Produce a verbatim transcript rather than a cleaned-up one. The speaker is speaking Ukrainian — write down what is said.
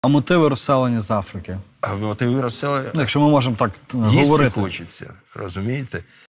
А мотиви розселення з Африки? А мотиви розселення? Ну, якщо ми можемо так Їсти говорити. хочеться, розумієте?